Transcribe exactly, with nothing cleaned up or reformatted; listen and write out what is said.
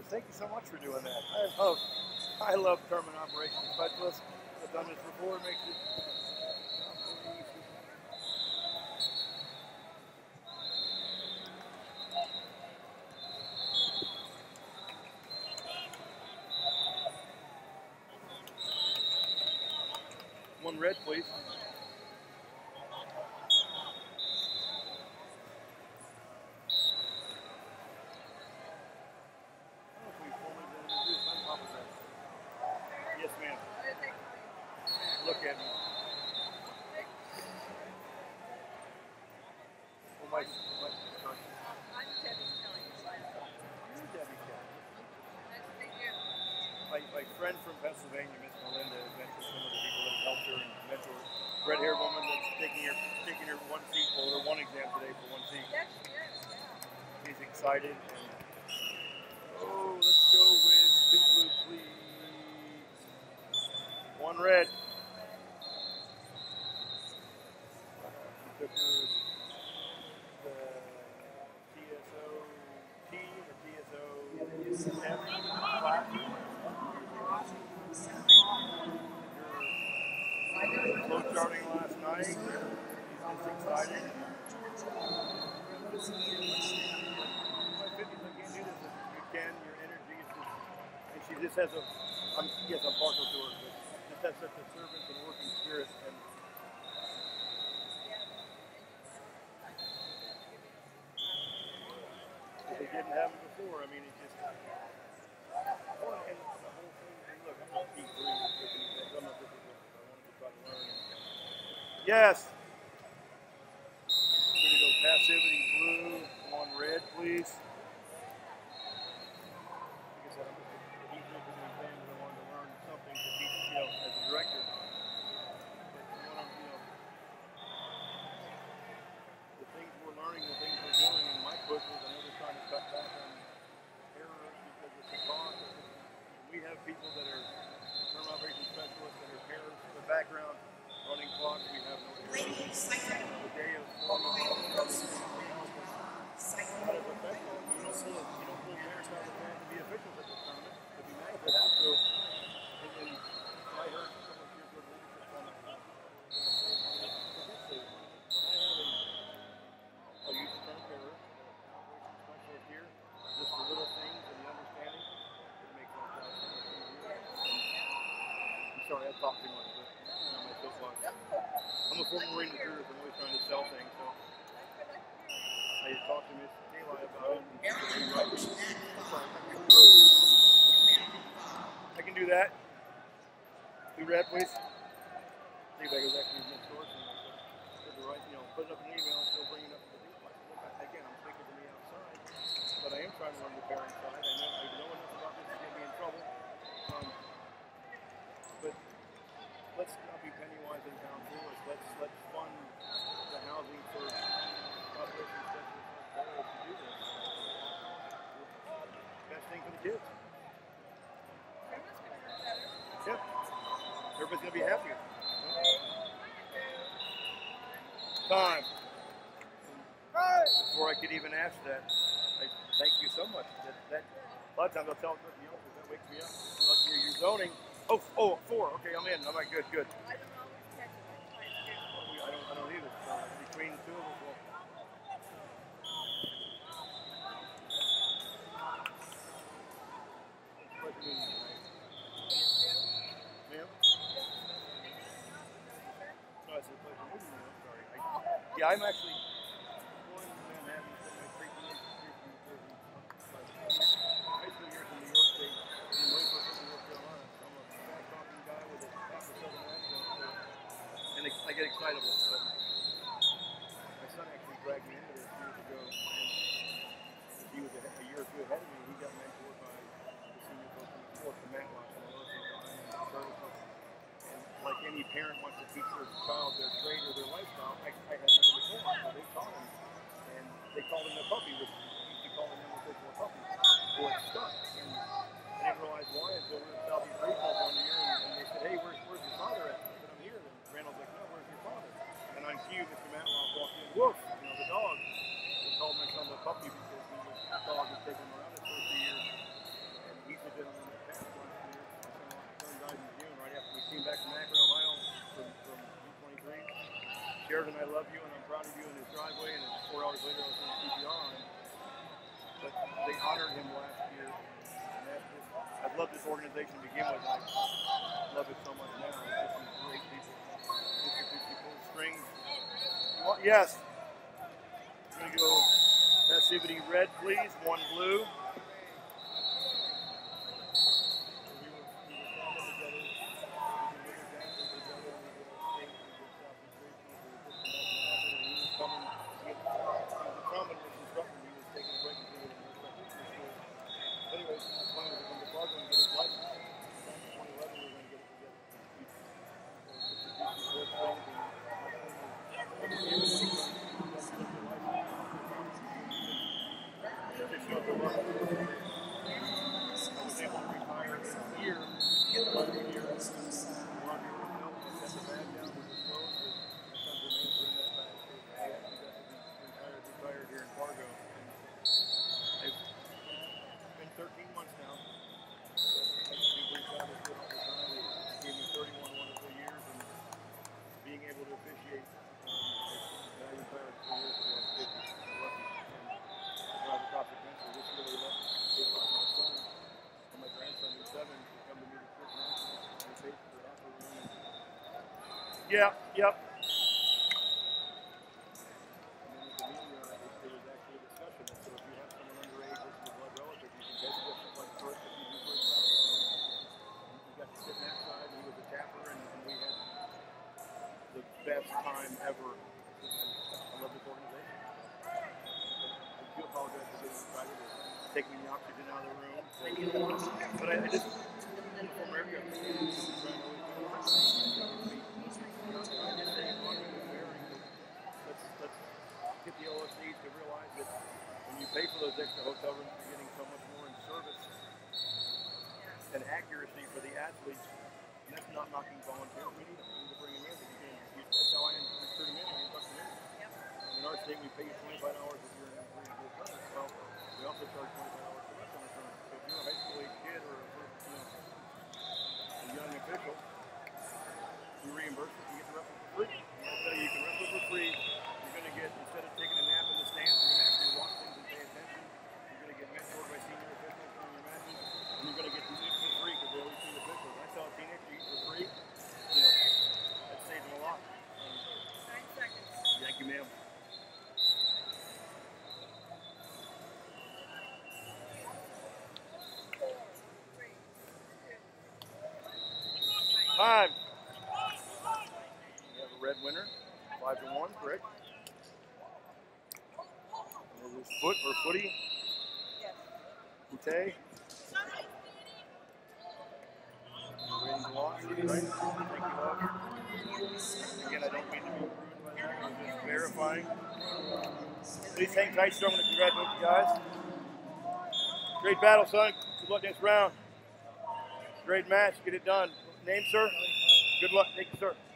Thank you so much for doing that. I love, I love tournament operations specialists. I've done this before. It makes it easy. One red, please. Yes, ma'am. Look at me. Oh, my, my, sorry. I'm Debbie Kelly. You're Debbie Kelly. Nice to meet you. My, my friend from Pennsylvania, Miss Melinda, has mentioned some of the people that have helped her and mentored. Red-haired woman that's taking her taking her one seat for her one exam today for one seat. Yes, yes, yeah. She's excited. And, oh, let's go with two blue, please. One red. She took her the T S O T or T S O F class. Flow charting last night. She's just excited. My fitness, I can't do this. You can, your energy is just, and she just has a, I'm, yes, I'm partial to her, but just has such a servant and working spirit. And if they didn't have it before, I mean, it just, oh, and the whole thing, and look, I'm not P three, I'm not this, I want to try to learn. Yes. We're going to go passivity blue, one red, please. Like I said, I'm just the easier for the exams. I wanted to learn something to teach, you know, as a director. But you want to, you know, the things we're learning, the things we're doing in my courses, I know they're trying to cut back on errors because it's a cost. We have people that are term operation specialists that are pairs in the background. Running clocks, we have no Ladies, cycle. the day of forming not as a professional, you don't pull you don't pull pairs out of the band to be officials at this tournament. It'd be nice to have to. And then I heard some of your good leadership from it. When I have a I use the term pair, operation specialist here, just the little things and the understanding, it makes my job so much easier. I'm sorry, I talked too much. I'm a former Marine recruiter. I'm always trying to sell things. So I talked to Miss Eli about it. I can do that. Two red, please. See if I can actually next door. Put the right, you know, put it up in an email and still bring it up to the duplex. Again, I'm thinking to me outside, but I am trying to learn the pairing side. I know I know enough about this to get me in trouble. Um, but let's not be penny wise and pound foolish. Let's let's fund the housing for operation specialists like Barrow to do this. Best thing for the kids. Yep. Everybody's gonna be happier. Time. Before I could even ask that, I thank you so much. That, that a lot of times I'll tell the owners that wakes me up. Like you're, you're zoning. Oh, oh, four. Okay, I'm in. I'm like, good, good. I don't always catch it. I don't, I don't either. So between the two of us, we'll. What do you mean, right? Ma'am? No, I said pleasure meeting you. I'm sorry. I, yeah, I'm actually born in Manhattan, so my freaking years from New Jersey. High school years in New York State, and way for in North Carolina. So I'm a fast talking guy with a half a southern accent, so, and I get excitable. But my son actually dragged me into this years ago, and he was a, a year or two ahead of me. He got mentored by the senior coach in the sport, the Matlock, and I listened to him and services. And like any parent wants to teach their child their trade or their lifestyle, I, I had nothing to tell them. So they taught him, and they called him the puppy, which used to call him the official puppy. So it stuck. And I didn't realize why until we were in Southeast Regional one year, and, and they said, hey, where's, where's your father at? I said, I'm here. And Randall's like, no, where's your father? And on cue, Mister Matlock walked in, woof, you know, the dog. They called my son the puppy because he was, the dog was taking him around his first few years. aired and I love you and I'm proud of you in his driveway, and it's four hours later I was doing C P R on him. But they honored him last year. And that's just, I've loved this organization to begin with. I love it so much now. It's just some great people. Mister Fifty Full Strings. Well, yes. I'm going to go passivity red, please. One blue. Yeah, yep. And then with the media, it, there was actually a discussion that so if you have someone underage versus a blood relative, you can basically get like first if you do first time. We got to sit in that side, and he was a tapper, and, and we had the best time ever. I love this organization. I do apologize for getting excited or taking the oxygen out of the room. But I, I just, from every other thing, Let's, let's get the O S Cs to realize that when you pay for those extra hotel rooms, you're getting so much more in service and accuracy for the athletes. And that's not knocking volunteers. We need them. We need to bring them in. You, that's how I recruit them in. I induct them in. In our state, we pay you twenty-five dollars if you're in a free tournament. Well, we also charge twenty-five dollars for less on the tournament. So if you're a high school age kid or a, you know, a young official, we reimburse it. You get the wrestle for free. And I tell you, you can wrestle for free. You're going to get, instead of taking a nap in the stands, you're going to actually watch things and pay attention. You're going to get mentored by senior officials from your matches, and you're going to get to eat for free because they always see the officials. I tell a teenager to eat for free. You know, that saves them a lot. Um, Nine seconds. Thank you, ma'am. Four, three, two. Time. We have a red winner, five to one, correct? And it was foot or footy. Yes. Boutte. Waiting to watch, right? Thank you, love. Again, I don't mean to be rude by that. I'm just verifying. Please hang tight, so I'm going to congratulate you guys. Great battle, son. Good luck next round. Great match. Get it done. Name, sir? Good luck. Thank you, sir.